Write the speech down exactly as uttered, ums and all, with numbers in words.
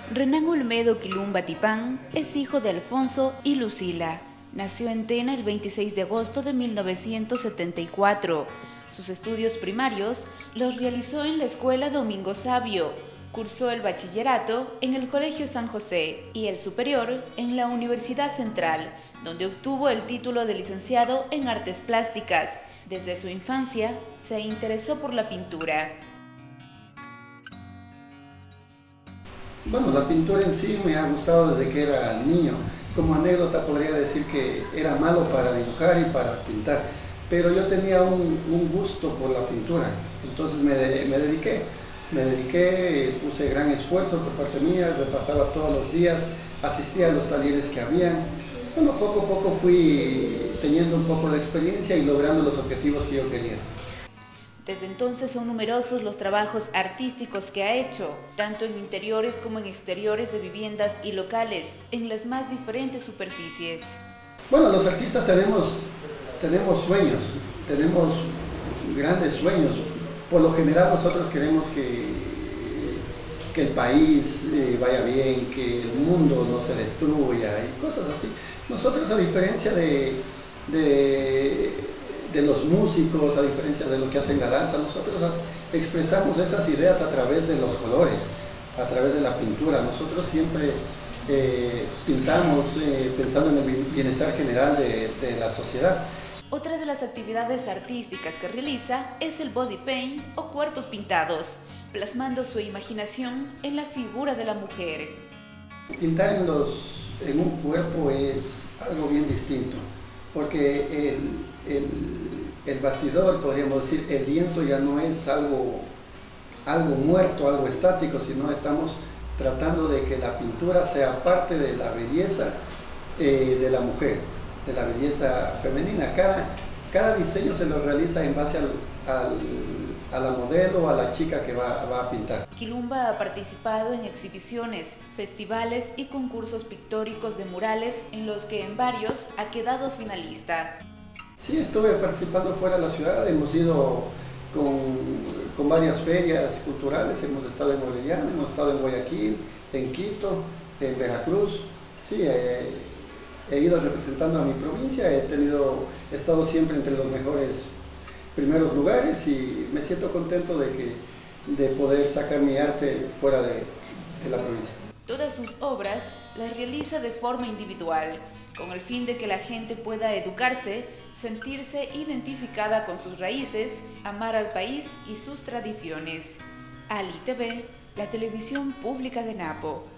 Renan Olmedo Quilumba Tipán es hijo de Alfonso y Lucila. Nació en Tena el veintiséis de agosto de mil novecientos setenta y cuatro. Sus estudios primarios los realizó en la Escuela Domingo Savio. Cursó el bachillerato en el Colegio San José y el superior en la Universidad Central, donde obtuvo el título de licenciado en Artes Plásticas. Desde su infancia se interesó por la pintura. Bueno, la pintura en sí me ha gustado desde que era niño. Como anécdota podría decir que era malo para dibujar y para pintar, pero yo tenía un, un gusto por la pintura, entonces me, me dediqué. Me dediqué, puse gran esfuerzo por parte mía, repasaba todos los días, asistía a los talleres que habían. Bueno, poco a poco fui teniendo un poco de experiencia y logrando los objetivos que yo quería. Desde entonces son numerosos los trabajos artísticos que ha hecho, tanto en interiores como en exteriores de viviendas y locales, en las más diferentes superficies. Bueno, los artistas tenemos, tenemos sueños, tenemos grandes sueños. Por lo general nosotros queremos que, que el país eh, vaya bien, que el mundo no se destruya y cosas así. Nosotros, a diferencia de, de, de los músicos, a diferencia de lo que hacen la danza, nosotros expresamos esas ideas a través de los colores, a través de la pintura. Nosotros siempre eh, pintamos eh, pensando en el bienestar general de, de la sociedad. Otra de las actividades artísticas que realiza es el body paint o cuerpos pintados, plasmando su imaginación en la figura de la mujer. Pintar en, los, en un cuerpo es algo bien distinto, porque el, el, el bastidor, podríamos decir, el lienzo ya no es algo, algo muerto, algo estático, sino estamos tratando de que la pintura sea parte de la belleza eh, de la mujer, de la belleza femenina. Cada, cada diseño se lo realiza en base al, al, a la modelo o a la chica que va, va a pintar. Quilumba ha participado en exhibiciones, festivales y concursos pictóricos de murales en los que en varios ha quedado finalista. Sí, estuve participando fuera de la ciudad, hemos ido con, con varias ferias culturales, hemos estado en Orellana, hemos estado en Guayaquil, en Quito, en Veracruz. Sí, eh, he ido representando a mi provincia, he tenido, he estado siempre entre los mejores primeros lugares y me siento contento de, que, de poder sacar mi arte fuera de, de la provincia. Todas sus obras las realiza de forma individual, con el fin de que la gente pueda educarse, sentirse identificada con sus raíces, amar al país y sus tradiciones. Ali T V, la televisión pública de Napo.